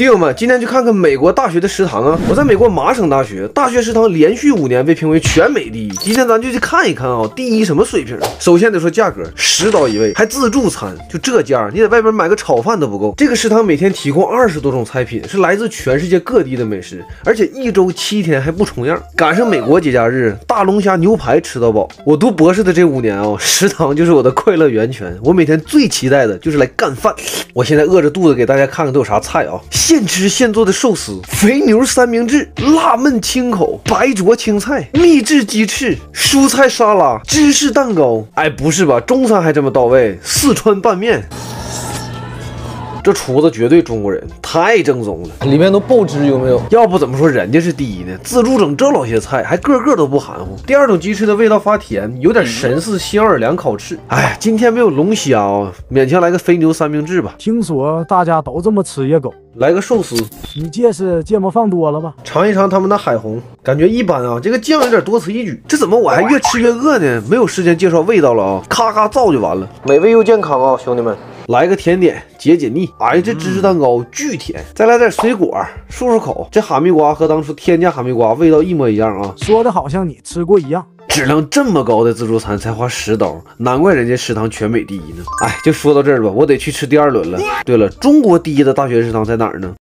弟兄们，今天去看看美国大学的食堂啊！我在美国麻省大学，大学食堂连续5年被评为全美第一。今天咱就去看一看啊，第一什么水平？首先得说价格，$10一位，还自助餐，就这价，你在外边买个炒饭都不够。这个食堂每天提供20多种菜品，是来自全世界各地的美食，而且1周7天还不重样。赶上美国节假日，大龙虾牛排吃到饱。我读博士的这5年啊，食堂就是我的快乐源泉。我每天最期待的就是来干饭。我现在饿着肚子，给大家看看都有啥菜啊！现吃现做的寿司、肥牛三明治、辣焖清口、白灼青菜、秘制鸡翅、蔬菜沙拉、芝士蛋糕。哎，不是吧？中餐还这么到位？四川拌面。这厨子绝对中国人，太正宗了，里面都爆汁有没有？要不怎么说人家是第一呢？自助整这老些菜，还个个都不含糊。第二种鸡翅的味道发甜，有点神似新奥尔良烤翅。哎，今天没有龙虾啊，勉强来个肥牛三明治吧。 听说大家都这么吃野狗， 来个寿司。 你这是芥末放多了吧？ 尝一尝他们的海虹，感觉一般啊，这个酱有点多此一举。这怎么我还越吃越饿呢？没有时间介绍味道了啊，咔咔造就完了。美味又健康啊，兄弟们。来个甜点解解腻。哎，这芝士蛋糕巨甜，再来点水果漱口。这哈密瓜和当初天价哈密瓜味道一模一样啊， 说的好像你吃过一样。 质量这么高的自助餐才花$10，难怪人家食堂全美第一呢。哎，就说到这儿吧，我得去吃第2轮了。对了，中国第一的大学食堂在哪儿呢？